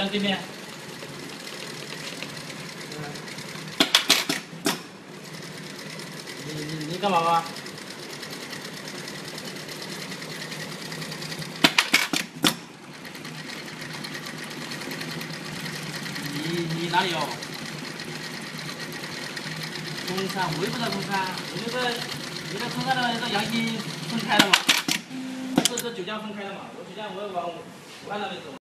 向对面。你干嘛吧？你哪里有？中山，我又不知道中山，你那中山的那阳金分开了嘛？这九江分开了嘛？我九江我往武汉那边走。